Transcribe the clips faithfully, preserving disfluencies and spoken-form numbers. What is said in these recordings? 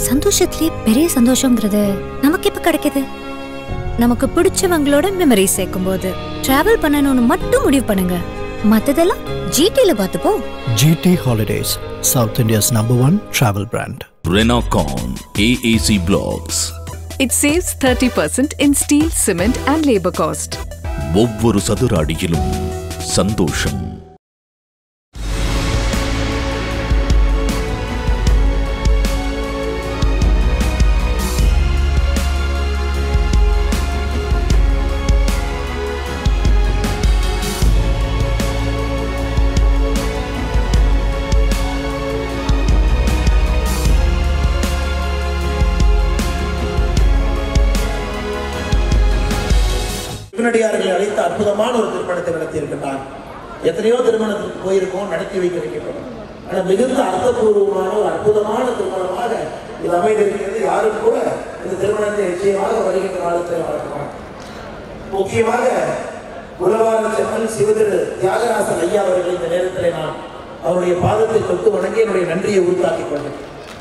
சந்தோஷத்திலே பெரிய சந்தோஷம்ங்கிறது நமக்கு எப்ப கிடைக்குது? நமக்கு பிடிச்சவங்களோட மெமரி சேர்க்கும் போது. டிராவல் பண்ணணும்னு மட்டும் முடிவு பண்ணுங்க, மத்ததெல்லாம் ஜிடில பார்த்துப்போம். GT Holidays, South India's number one travel brand. Renacon A A C Blocks. It saves thirty percent in steel, cement and labor cost. ஒவ்வொரு சதுர அடியிலும் சந்தோஷம். சிவனடியார்களை அழைத்த அற்புதமான ஒரு திருமணத்தை நடத்தி இருக்கின்றார். எத்தனையோ திருமணத்துக்கு போயிருக்கோம், நடத்தி வைத்திருக்கின்றோம். ஆனால் மிகுந்த அர்த்தபூர்வமான ஒரு அற்புதமான திருமணமாக இது அமைந்திருக்கிறது. யாரும் கூட இந்த திருமணத்தை நிச்சயமாக வருகின்ற காலத்தில் வளர்க்கலாம். முக்கியமாக உலவார செம்மல் சிவதிரு தியாகராசன் ஐயா அவர்கள் இந்த நேரத்தில் நான் அவருடைய பாதத்தை தொட்டு வணங்கி என்னுடைய நன்றியை உருவாக்கிக் கொண்டேன்.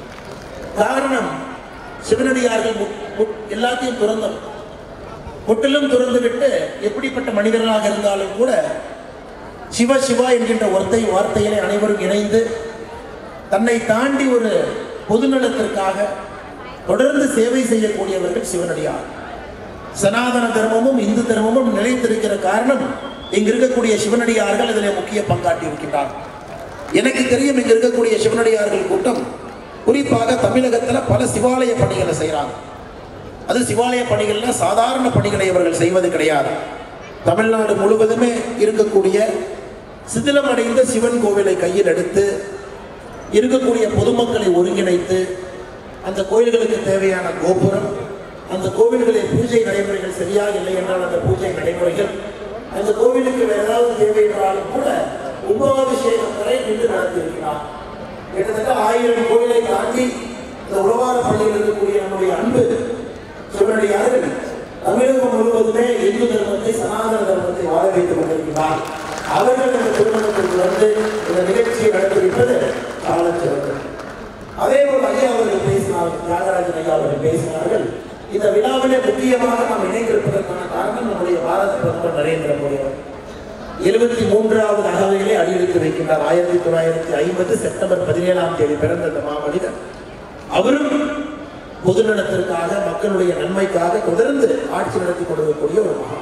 காரணம், சிவனடியார்கள் எல்லாத்தையும் துறந்தோம், முற்றிலும் துறந்து விட்டு எப்படிப்பட்ட மனிதர்களாக இருந்தாலும் கூட சிவ சிவா என்கின்ற ஒருத்தை வார்த்தையிலே அனைவரும் இணைந்து தன்னை தாண்டி ஒரு பொதுநலத்திற்காக தொடர்ந்து சேவை செய்யக்கூடியவர்கள் சிவனடியார். சனாதன தர்மமும் இந்து தர்மமும் நிலைத்திருக்கிற காரணம் இங்கு இருக்கக்கூடிய சிவனடியார்கள் அதில் முக்கிய பங்காற்றி இருக்கின்றார். எனக்கு தெரியும், இங்கு இருக்கக்கூடிய சிவனடியார்கள் கூட்டம் குறிப்பாக தமிழகத்தில் பல சிவாலய பணிகளை செய்கிறாங்க. அது சிவாலய பணிகள்ல சாதாரண பணிகளை அவர்கள் செய்வது கிடையாது. தமிழ்நாடு முழுவதுமே இருக்கக்கூடிய சிதிலமடைந்த சிவன் கோவிலை கையில் எடுத்து இருக்கக்கூடிய பொதுமக்களை ஒருங்கிணைத்து அந்த கோயில்களுக்கு தேவையான கோபுரம், அந்த கோவில்களில் பூஜை நடைமுறைகள் சரியாக இல்லை என்றால் அந்த பூஜை நடைமுறைகள், அந்த கோவிலுக்கு வேற ஏதாவது தேவை என்றாலும் கூட உபாபிஷேகம் வரை நின்று நடத்தியிருக்கிறார். கிட்டத்தட்ட ஆயிரம் கோயிலை தாண்டி இந்த உழவார பள்ளியில் இருக்கக்கூடிய நம்முடைய அன்பு சிவனடியார்கள் தமிழகம் முழுவதுமே இந்து தர்மத்தை சனாதன தர்மத்தை வாழ வைத்துக் கொண்டிருக்கிறார். அவர்கள் இந்த திருமணத்திற்கு வந்து இந்த நிகழ்ச்சியை நடத்திவிட்டது காலம் சிறந்தது. அதே போல் ஐயா அவர்கள் பேசினார்கள், தியாகராஜன் ஐயா அவர்கள் பேசினார்கள். இந்த விழாவிலே முக்கியமாக நாம் இணைந்திருப்பதற்கான காரணம் நம்முடைய பாரத பிரதமர் நரேந்திர மோடி அவர் எழுபத்தி மூன்றாவது அகவையிலே அடியெடுத்து வைக்கின்றார். ஆயிரத்தி தொள்ளாயிரத்தி ஐம்பது செப்டம்பர் பதினேழாம் தேதி பிறந்த இந்த மாமனிதர். அவரும் பொதுநலத்திற்காக மக்களுடைய நன்மைக்காக தொடர்ந்து ஆட்சி நடத்தி கொடுக்கக்கூடிய ஒரு மகன்.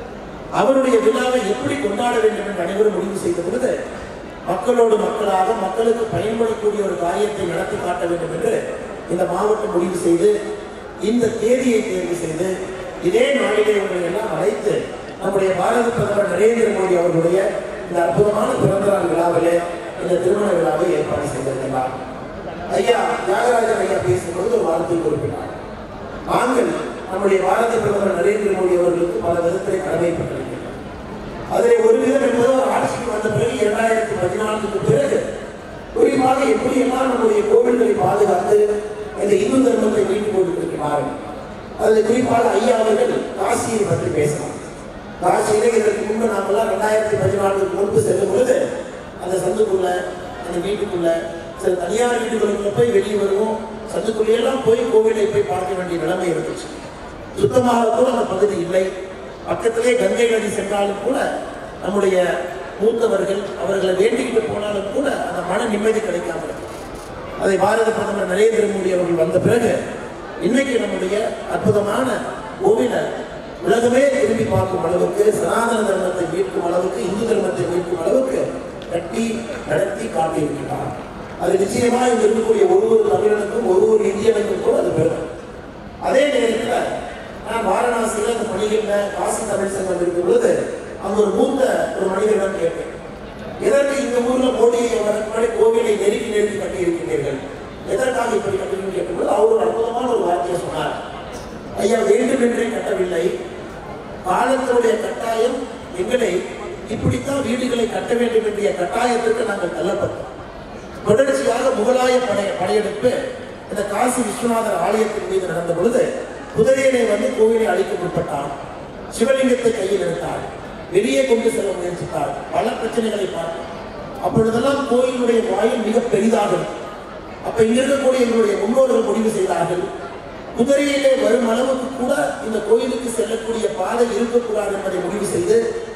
அவருடைய விழாவை எப்படி கொண்டாட வேண்டும் என்று அனைவரும் முடிவு செய்த பொழுது மக்களோடு மக்களாக மக்களுக்கு பயன்படக்கூடிய ஒரு காரியத்தை நடத்தி காட்ட வேண்டும் என்று இந்த மாவட்டம் முடிவு செய்து இந்த தேதியை தேர்வு செய்து இதே நாளிலே இவர்களை எல்லாம் அழைத்து நம்முடைய பாரத பிரதமர் நரேந்திர மோடி அவர்களுடைய இந்த அற்புதமான பிறந்தநாள் விழாவிலே இந்த திருமண விழாவை ஏற்பாடு செய்திருக்கிறார். ஐயா தியாகராஜன் ஐயா பேசும்பொழுது ஒரு வார்த்தை குறிப்பிட்டார். நாங்கள் நம்முடைய பாரத பிரதமர் நரேந்திர மோடி அவர்களுக்கு பல விதத்திலே கடமைப்பட்டிருக்கிறோம். அதில் ஒரு விதம் என்பது ஒரு ஆட்சிக்கு வந்த பிறகு இரண்டாயிரத்தி பதினான்குக்கு பிறகு குறிப்பாக எப்படியெல்லாம் நம்முடைய கோவில்களை பாதுகாத்து இந்த இந்து தர்மத்தை மீட்டுக் கொடுத்திருக்கிறார்கள். அதில் குறிப்பாக ஐயா அவர்கள் காசியை பற்றி பேசலாம். காசியிலே இதற்கு முன்பு நாமெல்லாம் ரெண்டாயிரத்தி பதினான்குக்கு முன்பு செல்லும் பொழுது அந்த சந்துக்குள்ள அந்த வீட்டுக்குள்ள சில தனியார் வீடுகளுக்குள்ள போய் வெளியே வருவோம், சந்துக்குள்ளேயெல்லாம் போய் கோவிலை போய் பார்க்க வேண்டிய நிலைமை இருந்துச்சு. சுத்தமாக கூட அந்த பகுதி இல்லை. பக்கத்திலே கங்கை நதி சென்றாலும் கூட நம்முடைய மூத்தவர்கள் அவர்களை வேண்டிக்கிட்டு போனாலும் கூட அந்த மன நிம்மதி கிடைக்காம இருக்கு. அதை பாரத பிரதமர் நரேந்திர மோடி அவர்கள் வந்த பிறகு இன்னைக்கு நம்முடைய அற்புதமான கோவிலை உலகமே திரும்பி பார்க்கும் அளவுக்கு, சனாதன தர்மத்தை மீட்கும் அளவுக்கு, இந்து தர்மத்தை மீட்கும் அளவுக்கு கட்டி நடத்தி காட்டியிருக்கிறார். அது நிச்சயமாக இங்கு இருக்கக்கூடிய ஒரு ஒரு தமிழனுக்கும் ஒரு ஒரு இந்தியனுக்கும் கூட அது பெரும். அதே நேரத்தில் நான் வாரணாசியில் அந்த பணிகளில் காசி தமிழ் சங்கம் இருக்கும் பொழுது அங்கு ஒரு மூத்த ஒரு மனிதரிடம் கேட்டேன், எதற்கு இந்த ஊரில் மோடியை முன்னாடி கோவிலை நெருக்கி நெருக்கி கட்டி இருக்கின்றீர்கள், எதற்காக இப்படி கட்டுறீங்கன்னு கேட்கும்போது அவர் ஒரு அற்புதமான ஒரு வார்த்தையை சொன்னார். ஐயா, வேண்டும் என்றே கட்டவில்லை, காலத்தினுடைய கட்டாயம் எங்களை இப்படித்தான் வீடுகளை கட்ட வேண்டும் என்ற கட்டாயத்திற்கு நாங்கள் தள்ளப்பட்டோம். தொடர்ச்சியாக முகலாய படை படையெடுப்பு இந்த காசி விஸ்வநாதர் ஆலயத்தின் மீது நடந்த பொழுது குதிரையிலே வந்து கோவிலை அழிக்க முற்பட்டார். சிவலிங்கத்தை கையில் எடுத்தார், வெளியே கொண்டு செல்ல முயற்சித்தார், பல பிரச்சனைகளை பார்த்தார். அப்பொழுதெல்லாம் கோயிலுடைய வாயில் மிக பெரிதாக அப்ப இங்க இருக்கக்கூடிய எங்களுடைய முன்னோர்கள் முடிவு செய்தார்கள், குதிரையிலே வரும் அளவுக்கு கூட இந்த கோயிலுக்கு செல்லக்கூடிய பாதை இருக்கக்கூடாது என்பதை முடிவு செய்து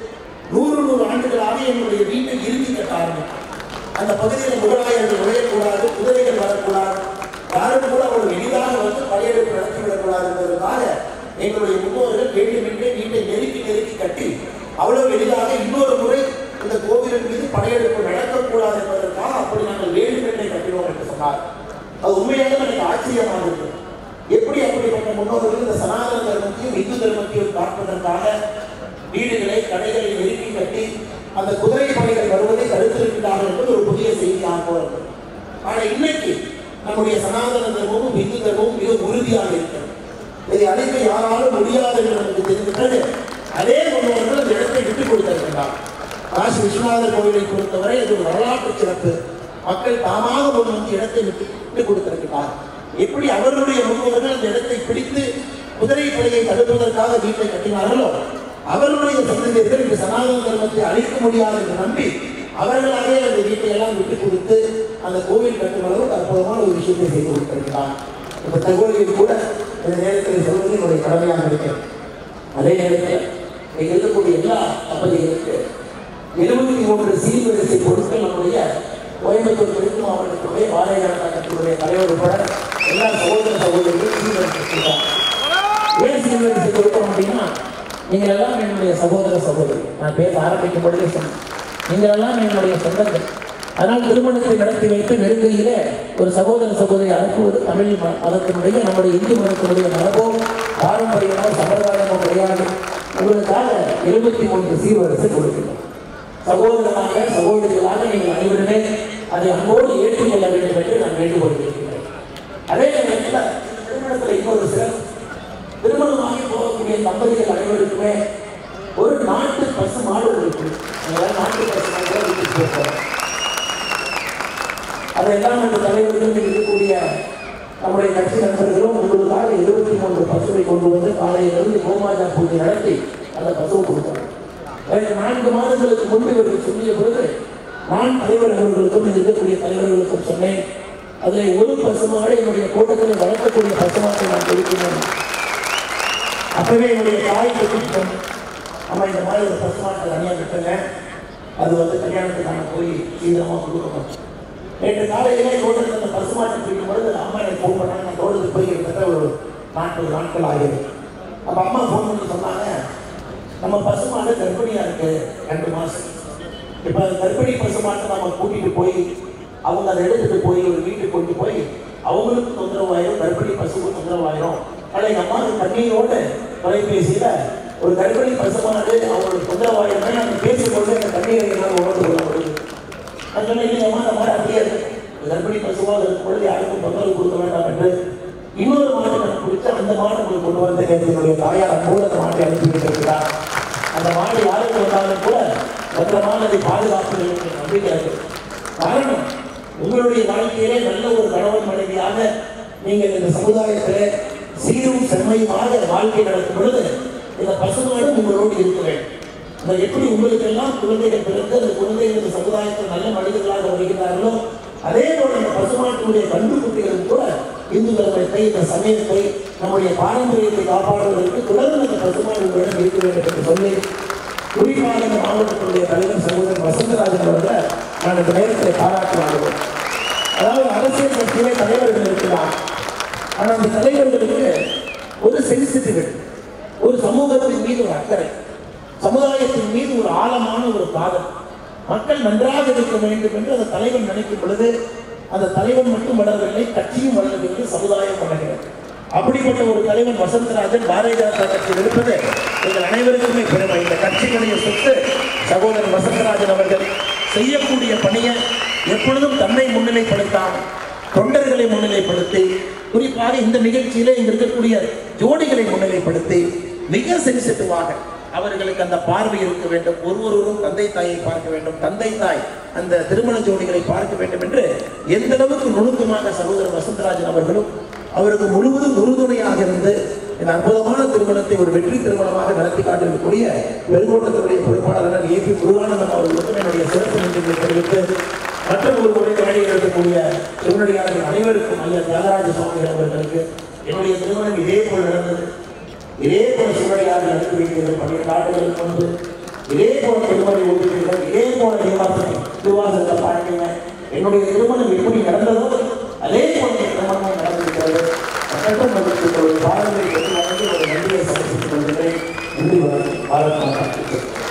நூறு நூறு ஆண்டுகளாக எங்களுடைய வீட்டை இறுதி கட்டார்கள். அந்த பகுதியில் முகலாயர்கள் நுழையக்கூடாது, குதிரைகள் வரக்கூடாது, யாரும் கூட ஒரு எளிதாக வந்து படையெடுப்பு நடத்திவிடக்கூடாது என்பதற்காக எங்களுடைய முன்னோர்கள் வேண்டுமென்றே வீட்டை நெருக்கி நெருக்கி கட்டி அவ்வளவு எளிதாக இன்னொரு முறை இந்த கோவிலின் மீது படையெடுப்பு நடக்கக்கூடாது என்பதற்காக அப்படி நாங்கள் வேண்டுமென்றே கட்டினோம் என்று சொன்னார். அது உண்மையாக எனக்கு ஆச்சரியமாக இருக்கு. எப்படி அப்படிப்பட்ட முன்னோர்கள் இந்த சனாதன தர்மத்தையும் இந்து தர்மத்தையும் காப்பதற்காக வீடுகளை கடைகளை நெருக்கி கட்டி அந்த குதிரை படைகள் வருவதை தடுத்திருக்கிறார்கள் என்பது ஒரு புதிய செய்தியாக போகிறது. ஆனால் இன்னைக்கு நம்முடைய சனாதன தர்மமும் இந்து தர்மமும் மிக உறுதியாக இருக்கிறது. இதை அழைக்க யாராலும் முடியாது என்று நமக்கு தெரிந்துவிட்டது. அதே முன்னோர்கள் அந்த இடத்தை விட்டுக் கொடுத்திருக்கிறார். காசி விஸ்வநாதர் கோவிலை பொறுத்தவரை அது ஒரு வரலாற்று சிறப்பு. மக்கள் தாமாக ஒரு வந்து இடத்தை விட்டு விட்டுக் கொடுத்திருக்கிறார். எப்படி அவர்களுடைய முன்னோர்கள் அந்த இடத்தை பிடித்து குதிரை படையை தடுப்பதற்காக வீட்டை கட்டினார்களோ, அவர்களுடைய சந்ததியர்கள் இந்த சனாதன தர்மத்தை அழிக்க முடியாது என்று நம்பி அவர்களாகவே அந்த வீட்டை எல்லாம் விட்டுக் கொடுத்து அந்த கோவில் கட்டும் அளவுக்கு அற்புதமான ஒரு விஷயத்தை செய்து கொடுத்திருக்கிறார். இந்த தகவல்கள் கூட இந்த நேரத்தில் சொல்வது என்னுடைய கடமையாக இருக்கிறது. அதே நேரத்தில் இங்கே இருக்கக்கூடிய எல்லா தம்பதிகளுக்கு எழுபத்தி மூன்று சீர்வரிசை பொருட்கள் நம்முடைய கோயம்புத்தூர் தெற்கு மாவட்டத்துடைய பாரதிய ஜனதா கட்சியுடைய தலைவர் உட்பட எல்லா சகோதர சகோதரிகளும் சீர்வரிசை. ஏன் சீர்வரிசை கொடுத்தோம் அப்படின்னா, நீங்கள் எல்லாம் என்னுடைய சகோதர சகோதரி. நான் பேச ஆரம்பிக்கும் பொழுதே சொன்னேன், நீங்கள் எல்லாம் என்னுடைய சொந்தங்கள். அதனால் திருமணத்தை நடத்தி வைத்து நெருங்கையிலே ஒரு சகோதர சகோதரி அனுப்புவது தமிழ் மதத்தினுடைய நம்முடைய இந்து மதத்தினுடைய மரபோ பாரம்பரியமோ சம்பிரதாயமோ கிடையாது. உங்களுக்காக எழுபத்தி மூன்று சீர்வரிசை கொடுக்கிறோம். சகோதரனாக சகோதரிகளாக நீங்கள் அனைவருமே அதை அன்போடு ஏற்றுக்கொள்ள வேண்டும் என்று நான் வேண்டுகோள் இருக்கிறேன். அதே நேரத்தில் திருமணத்தில் இன்னொரு சிறப்பு, திருமணமாகி போகக்கூடிய தம்பதிகள் அனைவருக்குமே ஒரு நாட்டு பசு மாடு இருக்கு. நாட்டு பசு மாடு வீட்டுக்கு போகிறோம். அதையெல்லாம் அந்த தலைவர்கள் இருக்கக்கூடிய நம்முடைய கட்சி நண்பர்களும் உங்களுக்காக இருபத்தி மூன்று பசுவை கொண்டு வந்து காலையிலிருந்து கோமாஜா பூஜை நடத்தி அந்த பசுவை கொடுத்தாங்க. நான்கு மாதங்களுக்கு முன்பு இவர்கள் சொல்லிய பொழுது நான் தலைவர் அவர்களுக்கும் இருக்கக்கூடிய தலைவர்களுக்கும் சொன்னேன், அதில் ஒரு பசுமாடு என்னுடைய கூட்டத்தில் வளர்க்கக்கூடிய பசுமாட்டை நான் கொடுக்கிறேன். அப்பவே என்னுடைய தாய் கொடுத்தோம், நம்ம இந்த மாதிரி ஒரு பசுமாட்டை தனியாக விட்டுங்க, அது வந்து கல்யாணத்துக்கு நாங்கள் போய் சீக்கிரமாக கொடுக்கணும். நேற்று காலையிலே தோட்டத்தில் அந்த பசுமாட்டை பிடிக்கும் பொழுது அம்மா எனக்கு ஃபோன் பண்ணாங்க. நான் தோட்டத்துக்கு போய் கிட்டத்தட்ட ஒரு நாற்பது நாட்கள் ஆகியது. அப்போ அம்மா ஃபோன் பண்ணி சொன்னாங்க, நம்ம பசுமாடு கர்ப்பிணியாக இருக்கு, ரெண்டு மாதம். இப்போ கர்ப்பிணி பசுமாட்டை நம்ம கூட்டிகிட்டு போய் அவங்க அதை எடுத்துகிட்டு போய் ஒரு வீட்டுக்கு கொண்டு போய் அவங்களுக்கு தொந்தரவாயிரும், கர்ப்பிணி பசுக்கு தொந்தரவாயிரும். ஆனால் எங்கள் அம்மா கண்ணீரோடு தொலைபேசியில் ஒரு கர்ப்பிணி பசுமாடு அவங்களுக்கு தொந்தரவாயிரமே நாங்கள் பேசும்பொழுது எங்கள் கண்ணீரை எல்லாம் உணர்ந்து கொள்ள முடியுது. நான் சொன்னேன், இல்லைங்கம்மா அந்த மாதிரி அப்படியே இருக்கு, கர்ப்பிணி பசுவாக இருக்கும் பொழுது யாருக்கும் தொந்தரவு கொடுக்க வேண்டாம் என்று இன்னொரு மாட்டை நான் பிடிச்சி அந்த மாட்டை உங்களுக்கு கொண்டு வந்து என்னுடைய தாயார் அன்போடு அந்த மாட்டை அனுப்பி வைத்திருக்கிறார். அந்த மாடு யாருக்கு வந்தாலும் கூட பத்திரமானதை பாதுகாப்பு நம்பிக்கை இருக்கு. காரணம், உங்களுடைய வாழ்க்கையிலே நல்ல ஒரு கணவன் மனைவியாக நீங்கள் இந்த சமுதாயத்திலே சீரும் செம்மையுமாக வாழ்க்கை நடக்கும் பொழுது இந்த பசுமாடு உங்களோடு இருக்க வேண்டும். அந்த எப்படி உங்களுக்கு எல்லாம் குழந்தைகள் பிறந்து அந்த குழந்தைகள் இந்த சமுதாயத்தில் நல்ல மனிதர்களாக வருகிறார்களோ, அதே போல இந்த பசுமாட்டினுடைய கண்டுகுட்டிகளும் கூட இந்து தர்மத்தை, இந்த சமயத்தை, நம்முடைய பாரம்பரியத்தை காப்பாற்றுவதற்கு தொடர்ந்து இந்த பசுமாடு உங்களிடம் இருக்க வேண்டும் என்று சொல்லி, குறிப்பாக இந்த மாவட்டத்தினுடைய தலைவர் சகோதரர் வசந்தராஜன் அவர்களை நான் இந்த நேரத்தில் பாராட்டு வாங்குவேன். அதாவது அரசியல் கட்சியிலே தலைவர்கள் இருக்கிறார், ஆனால் அந்த தலைவர்களுக்கு ஒரு சென்சிட்டிவிட்டி, ஒரு சமூகத்தின் மீது ஒரு அக்கறை, சமுதாயத்தின் மீது ஒரு ஆழமான ஒரு காதல், மக்கள் நன்றாக இருக்க வேண்டும் என்று அந்த தலைவன் நினைக்கும் பொழுது அந்த தலைவன் மட்டும் வளரவில்லை, கட்சியும் வளர்கிறது, சமுதாயம் வளர்கிறது. அப்படிப்பட்ட ஒரு தலைவன் வசந்தராஜன் பாரதிய ஜனதா கட்சியில் இருப்பது எங்கள் அனைவருக்குமே பெருமை. இந்த கட்சிகளுடைய சொத்து சகோதரர் வசந்தராஜன் அவர்கள் செய்யக்கூடிய பணியை எப்பொழுதும் தன்னை முன்னிலைப்படுத்தாமல் தொண்டர்களை முன்னிலைப்படுத்தி, குறிப்பாக இந்த நிகழ்ச்சியிலே இங்க இருக்கக்கூடிய ஜோடிகளை முன்னிலைப்படுத்தி மிக சென்சிட்டிவாக அவர்களுக்கு அந்த பார்வை இருக்க வேண்டும். ஒருவரும் தந்தை தாயை பார்க்க வேண்டும், தந்தை தாய் அந்த திருமண ஜோடிகளை பார்க்க வேண்டும் என்று எந்த அளவுக்கு நுணுக்கமாக சகோதரர் வசந்தராஜன் அவர்களும் அவருக்கு முழுவதும் உறுதுணையாக இருந்து இந்த அற்புதமான திருமணத்தை ஒரு வெற்றி திருமணமாக நடத்தி காட்டிருக்கக்கூடிய பெருங்கோட்டத்தினுடைய பொறுப்பாளர் ஏ பி முருகானந்தன் அவர்களுக்கும் என்னுடைய சிறப்பு நன்றிகளை தெரிவித்து மற்றும் ஒரு முறை வேலையில் இருக்கக்கூடிய திருநடியார்கள் அனைவருக்கும் ஐயா தியாகராஜ சுவாமிகள் அவர்களுக்கு என்னுடைய திருமணம் இதே போல் நடந்தது. இதே போல திருநடியார்கள் அனுப்பி வைத்தீர்கள் பன்னிரண்டு ஆண்டுகளுக்கு முன்பு. இதே போல திருமணி ஒதுக்கீர்கள், இதே போல நிவாசம் திருவாசகத்தை பாடினீங்க. என்னுடைய திருமணம் எப்படி நடந்ததோ அதே போல திருமணம் நடந்திருக்கிறது. சட்டம் மதிப்பு ஒரு பாரம்பரிய நன்றியை சமர்ப்பித்துக் கொள்கிறேன். நன்றி வணக்கம். பாரத் மாதா.